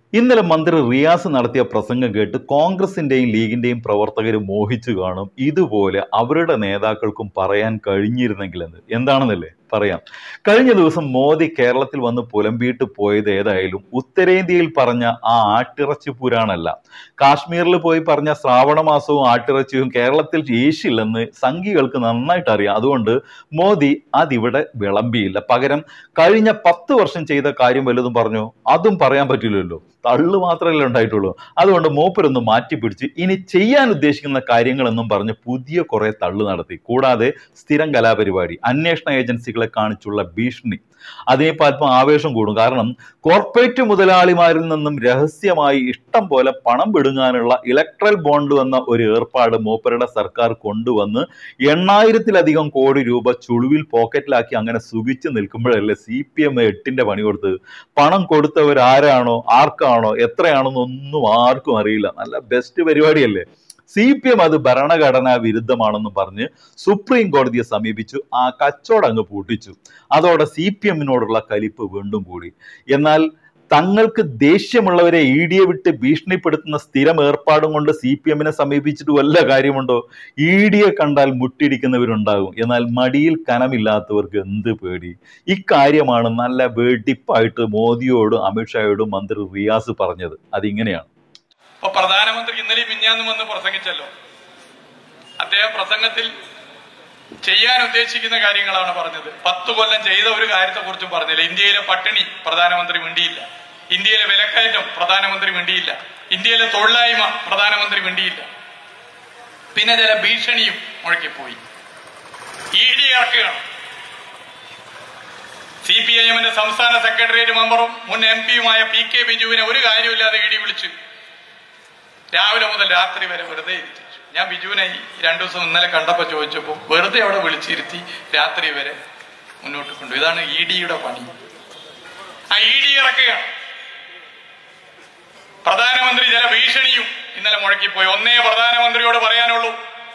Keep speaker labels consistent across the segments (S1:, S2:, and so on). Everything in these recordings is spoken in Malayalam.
S1: ഇന്നലെ മന്ത്രി റിയാസ് നടത്തിയ പ്രസംഗം കേട്ട് കോൺഗ്രസിന്റെയും ലീഗിന്റെയും പ്രവർത്തകർ മോഹിച്ചു കാണും ഇതുപോലെ അവരുടെ നേതാക്കൾക്കും പറയാൻ കഴിഞ്ഞിരുന്നെങ്കിലെന്ന്. എന്താണെന്നല്ലേ പറയാം. കഴിഞ്ഞ ദിവസം മോദി കേരളത്തിൽ വന്ന് പുലമ്പിയിട്ട് പോയത് ഏതായാലും ഉത്തരേന്ത്യയിൽ പറഞ്ഞ ആ ആട്ടിറച്ചി പുരാണല്ല. കാശ്മീരിൽ പോയി പറഞ്ഞ ശ്രാവണ മാസവും ആട്ടിറച്ചിയും കേരളത്തിൽ ഏശില്ലെന്ന് സംഘികൾക്ക് നന്നായിട്ട് അറിയാം. അതുകൊണ്ട് മോദി അതിവിടെ വിളമ്പിയില്ല. പകരം കഴിഞ്ഞ 10 വർഷം ചെയ്ത കാര്യം വല്ലതും പറഞ്ഞു, അതും പറയാൻ പറ്റില്ലല്ലോ. തള്ളു മാത്രമല്ലേ ഉണ്ടായിട്ടുള്ളൂ. അതുകൊണ്ട് മൂപ്പരൊന്ന് മാറ്റിപ്പിടിച്ച് ഇനി ചെയ്യാൻ ഉദ്ദേശിക്കുന്ന കാര്യങ്ങളെന്നും പറഞ്ഞ് പുതിയ കുറെ തള്ളു നടത്തി. കൂടാതെ സ്ഥിരം കലാപരിപാടി, അന്വേഷണ ഏജൻസികളെ കാണിച്ചുള്ള ഭീഷണി, അതിനിപ്പോൾ അല്പം ആവേശം കൂടും. കാരണം കോർപ്പറേറ്റ് മുതലാളിമാരിൽ നിന്നും രഹസ്യമായി ഇഷ്ടം പോലെ പണം പിടുങ്ങാനുള്ള ഇലക്ട്രൽ ബോണ്ട് എന്ന ഒരു ഏർപ്പാട് മൂപ്പരുടെ സർക്കാർ കൊണ്ടുവന്ന് 8000-ലധികം കോടി രൂപ ചുളുവിൽ പോക്കറ്റിലാക്കി അങ്ങനെ സുഖിച്ച് നിൽക്കുമ്പോഴല്ലേ CPM 8ന്റെ പണി കൊടുത്തത്. പണം കൊടുത്തവരാരാണോ, ആർക്കാണോ, എത്രയാണെന്നൊന്നും ആർക്കും അറിയില്ല. നല്ല ബെസ്റ്റ് പരിപാടിയല്ലേ. CPM അത് ഭരണഘടനാ വിരുദ്ധമാണെന്ന് പറഞ്ഞ് സുപ്രീം കോടതിയെ സമീപിച്ചു. ആ കച്ചവടം അങ്ങ് പൂട്ടിച്ചു. അതോടെ CPM-നോടുള്ള കലിപ്പ് വീണ്ടും കൂടി. എന്നാൽ തങ്ങൾക്ക് ദേഷ്യമുള്ളവരെ ED വിട്ട് ഭീഷണിപ്പെടുത്തുന്ന സ്ഥിരം ഏർപ്പാടും കൊണ്ട് CPM-നെ സമീപിച്ചിട്ട് വല്ല കാര്യമുണ്ടോ? ED കണ്ടാൽ മുട്ടിടിക്കുന്നവരുണ്ടാകും. എന്നാൽ മടിയിൽ കനമില്ലാത്തവർക്ക് എന്ത് പേടി? ഇക്കാര്യമാണ് നല്ല വെടിപ്പായിട്ട് മോദിയോടും അമിത്ഷായോടും മന്ത്രി റിയാസ് പറഞ്ഞത്. അതിങ്ങനെയാണ്.
S2: അപ്പൊ പ്രധാനമന്ത്രി ഇന്നലെ മിഞ്ഞാന്നും വന്ന് പ്രസംഗിച്ചല്ലോ. അദ്ദേഹം പ്രസംഗത്തിൽ ചെയ്യാൻ ഉദ്ദേശിക്കുന്ന കാര്യങ്ങളാണ് പറഞ്ഞത്. 10 കൊല്ലം ചെയ്ത ഒരു കാര്യത്തെ കുറിച്ചും പറഞ്ഞില്ല. ഇന്ത്യയിലെ പട്ടിണി പ്രധാനമന്ത്രി മിണ്ടിയില്ല. ഇന്ത്യയിലെ വിലക്കയറ്റം പ്രധാനമന്ത്രി മിണ്ടിയില്ല. ഇന്ത്യയിലെ തൊഴിലായ്മ പ്രധാനമന്ത്രി മിണ്ടിയില്ല. പിന്നെ ചില ഭീഷണിയും മുഴക്കിപ്പോയി. ED ഇറക്കുകയാണ്. CPIM-ന്റെ സംസ്ഥാന സെക്രട്ടേറിയറ്റ് മെമ്പറും മുൻ MP-യുമായ PK ബിജുവിനെ ഒരു കാര്യമില്ലാതെ ED വിളിച്ചു. രാവിലെ മുതൽ രാത്രി വരെ വെറുതെ ഇരുത്തിച്ചു. ഞാൻ ബിജുവിനെ 2 ദിവസം ഇന്നലെ കണ്ടപ്പോൾ ചോദിച്ചപ്പോൾ വെറുതെ അവിടെ വിളിച്ചിരുത്തി രാത്രി വരെ മുന്നോട്ട് കൊണ്ടു. ഇതാണ് ED-യുടെ പണി. ആ ED ഇറക്കുകയാണ്. പ്രധാനമന്ത്രി ചില ഭീഷണിയും ഇന്നലെ മുഴക്കിപ്പോയി. ഒന്നേ പ്രധാനമന്ത്രിയോട് പറയാനുള്ളൂ,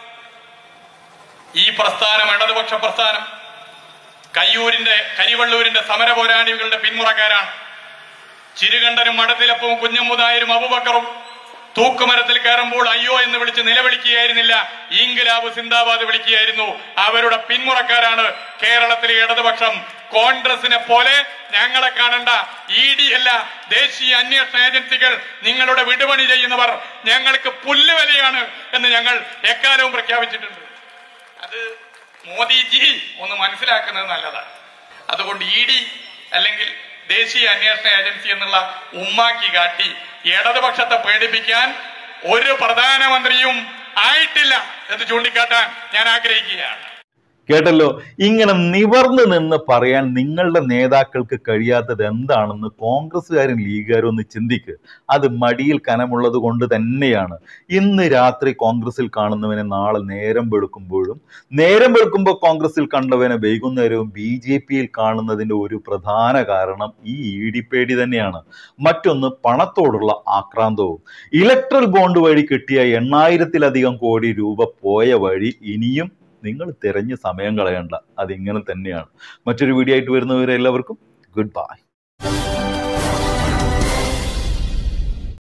S2: ഈ പ്രസ്ഥാനം ഇടതുപക്ഷ പ്രസ്ഥാനം കരിവള്ളൂരിന്റെ സമര പോരാളികളുടെ പിന്മുറക്കാരാണ്. ചിരുകണ്ഠനും മടത്തിലപ്പവും കുഞ്ഞമ്മുതായരും അബൂബക്കറും തൂക്കുമരത്തിൽ കയറുമ്പോൾ അയ്യോ എന്ന് വിളിച്ച് നിലവിളിക്കുകയായിരുന്നില്ല, ഇൻക്ലാബ് സിന്ദാബാദ് വിളിക്കുകയായിരുന്നു. അവരുടെ പിന്മുറക്കാരാണ് കേരളത്തിലെ ഇടതുപക്ഷം. കോൺഗ്രസിനെ പോലെ ഞങ്ങളെ കാണണ്ട. ED അല്ല, ദേശീയ അന്വേഷണ ഏജൻസികൾ നിങ്ങളുടെ വിടുപണി ചെയ്യുന്നവർ ഞങ്ങൾക്ക് പുല്ലുവിലയാണ് എന്ന് ഞങ്ങൾ എക്കാലവും പ്രഖ്യാപിച്ചിട്ടുണ്ട്. അത് മോദിജി ഒന്ന് മനസ്സിലാക്കുന്നത് നല്ലതാണ്. അതുകൊണ്ട് ED അല്ലെങ്കിൽ ദേശീയ അന്വേഷണ ഏജൻസി എന്നുള്ള ഉമ്മാക്കി കാട്ടി ഇടതുപക്ഷത്തെ പേടിപ്പിക്കാൻ ഒരു പ്രധാനമന്ത്രിയും ആയിട്ടില്ല എന്ന് ചൂണ്ടിക്കാട്ടാൻ ഞാൻ ആഗ്രഹിക്കുകയാണ്.
S1: കേട്ടല്ലോ. ഇങ്ങനെ നിവർന്നു നിന്ന് പറയാൻ നിങ്ങളുടെ നേതാക്കൾക്ക് കഴിയാത്തത് എന്താണെന്ന് കോൺഗ്രസ്സുകാരും ലീഗുകാരും ഒന്ന് ചിന്തിക്ക്. അത് മടിയിൽ കനമുള്ളത് കൊണ്ട് തന്നെയാണ്. ഇന്ന് രാത്രി കോൺഗ്രസിൽ കാണുന്നവനെ നാളെ നേരം വെളുക്കുമ്പോഴും, നേരം വെളുക്കുമ്പോൾ കോൺഗ്രസിൽ കണ്ടവനെ വൈകുന്നേരവും BJP-യിൽ കാണുന്നതിൻ്റെ ഒരു പ്രധാന കാരണം ഈ ED പേടി തന്നെയാണ്. മറ്റൊന്ന് പണത്തോടുള്ള ആക്രാന്തവും. ഇലക്ട്രൽ ബോണ്ട് വഴി കിട്ടിയ 8000-ലധികം കോടി രൂപ പോയ വഴി ഇനിയും നിങ്ങൾ തിരഞ്ഞ് സമയം കളയണ്ട. അതിങ്ങനെ തന്നെയാണ്. മറ്റൊരു വീഡിയോ ആയിട്ട് വരുന്നവരെ എല്ലാവർക്കും ഗുഡ് ബൈ.